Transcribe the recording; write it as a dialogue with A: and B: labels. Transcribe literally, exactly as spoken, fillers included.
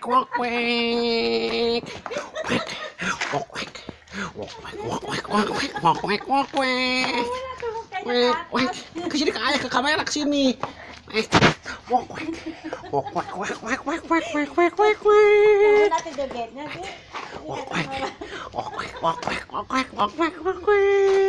A: wak wek. Wak wek. Wak wek wak wek wak wek wak wek wak wek. Wek wek. Ke sini ke ayah, ke kamera ke sini. Eh, wak wek. Wak wek wak wek wek wek wek wek wek wek.
B: Nanti jogetnya sih.
A: Wak wek. Wak wek wak wek wak wek wak wek wak wek.